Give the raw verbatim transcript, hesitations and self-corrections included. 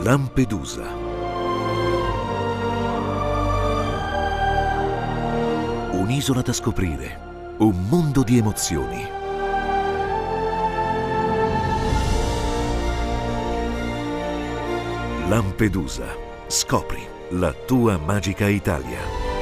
Lampedusa. Un'isola da scoprire, un mondo di emozioni. Lampedusa. Scopri la tua magica Italia.